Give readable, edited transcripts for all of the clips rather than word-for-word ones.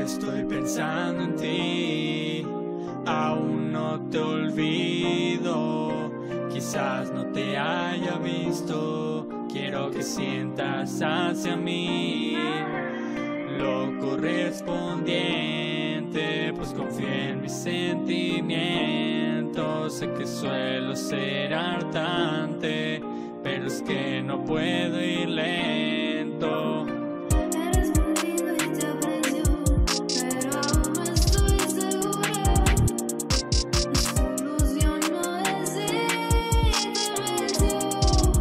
estoy pensando en ti, aún no te olvido. Quizás no te haya visto, quiero que sientas hacia mí lo correspondiente, pues confío en mis sentimientos. Sé que suelo ser hartante, pero es que no puedo ir lento. Eres muy lindo y te aprecio, pero aún no estoy segura. La solución no es intervención,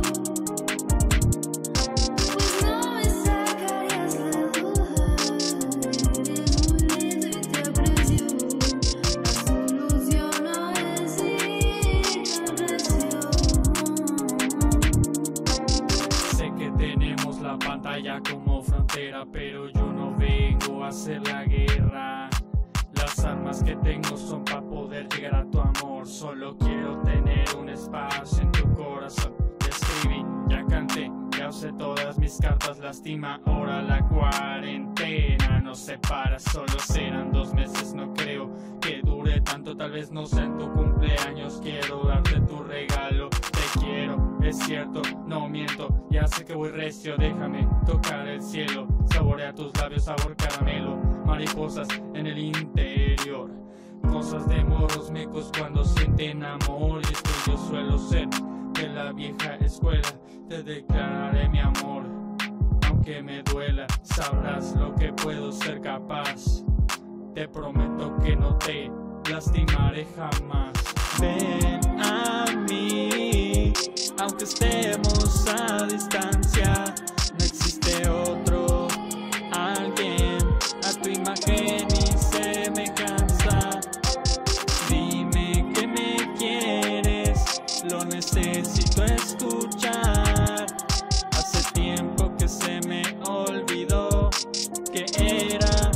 pues no me sacarías la duda. Eres muy lindo y te aprecio, la solución no es intervención. Sé que tenemos la pantalla como frontera, pero yo no vengo a hacer la guerra. Las armas que tengo son para poder llegar a tu amor. Solo quiero tener un espacio en tu corazón. Ya escribí, ya canté, ya usé todas mis cartas. Lastima ahora la cuarentena nos separa, solo serán 2 meses. No creo que dure tanto, tal vez no sea en tu cumpleaños. Quiero darte tu regalo, te quiero, es cierto, no miento. Ya sé que voy recio, déjame tocar el cielo. Saborea tus labios, sabor caramelo. Mariposas en el interior, cosas de morros mecos cuando sienten amor. Y es que yo suelo ser de la vieja escuela, te declararé mi amor. Aunque me duela, sabrás lo que puedo ser capaz. Te prometo que no te lastimaré jamás. Ven a mí, aunque estemos a distancia. No existe otro alguien a tu imagen y semejanza. Dime que me quieres, lo necesito escuchar. Hace tiempo que se me olvidó que era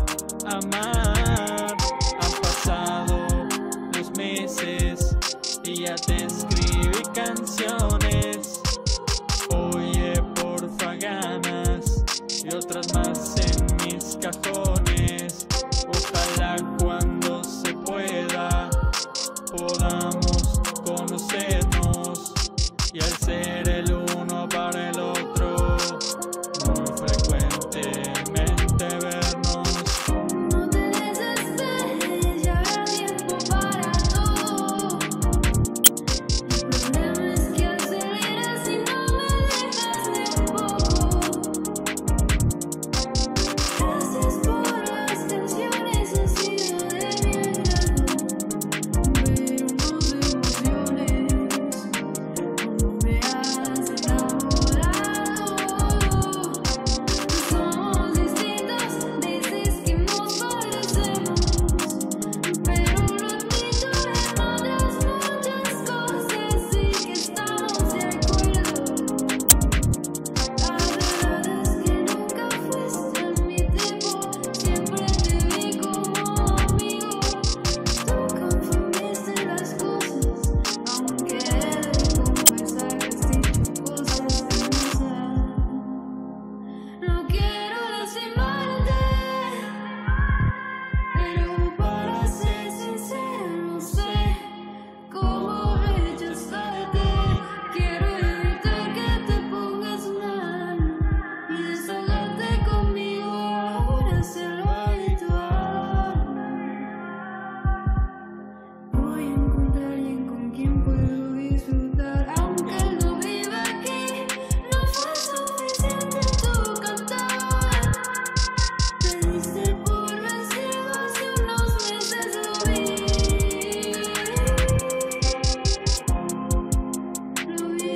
amar. Han pasado los meses y ya te escribí canciones. Oye, porfa, ganas y otras más en mis cajones. Ojalá cuando se pueda podamos conocernos y al ser el uno para el otro muy frecuentemente vernos. No te desesperes, ya habrá tiempo para todo. El problema es que aceleras y no me dejas ni un poco. Gracias por las canciones, ha sido de mi agrado vernos emociones como me has enamorado. Somos distintos, dices que nos parecemos, pero lo admito en otras muchas cosas sí que estamos de acuerdo. La verdad es que nunca fuiste mi tipo, siempre te vi como amigo. Tú confundiste las cosas, aunque he de confesar que has dicho cosas hermosas. No quiero lastimarte, pero para ser sincero no sé cómo rechazarte. Quiero evitar que te pongas mal y desahogarte conmigo, ahora hacerlo habitual. Voy a encontrar alguien con quien puedo disfrutar, aunque él no viva aquí. No fue suficiente tu cantar. Te diste por vencido, hace unos meses lo vi. Lo vi.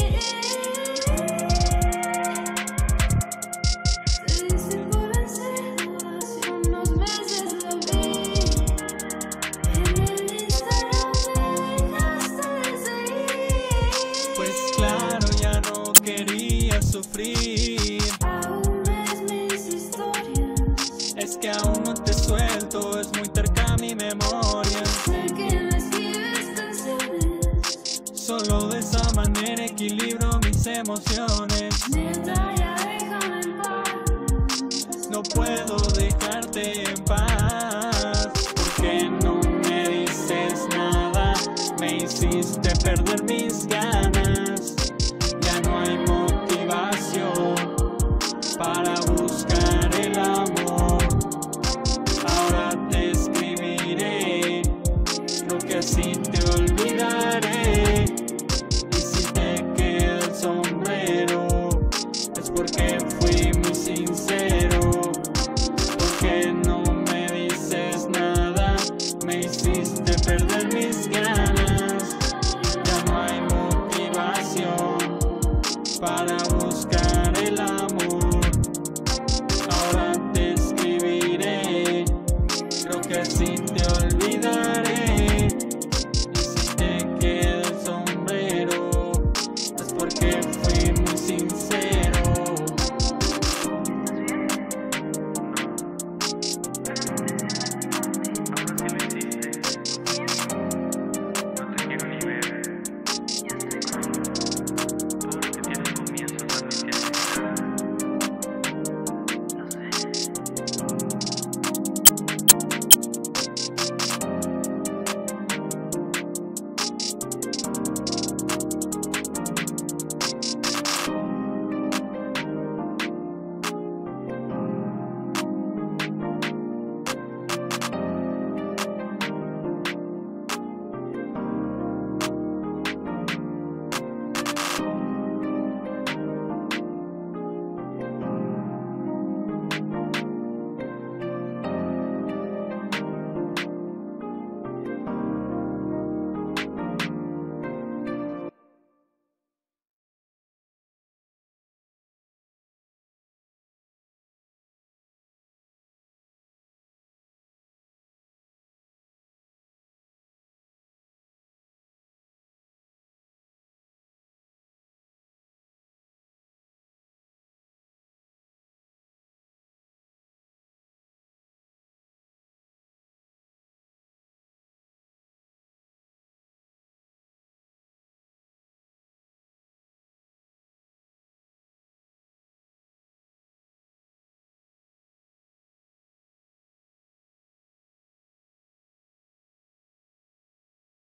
Te diste por vencido, hace unos meses lo vi. En el Instagram me dejaste de seguir. Pues claro, ya no quería sufrir. Aún ves mis historias, Es que aún no te suelto, es muy terca mi memoria. sé que me escribes canciones. Solo de esa manera equilibro mis emociones. Neta, ya déjame en paz. No puedo dejarte en paz. que no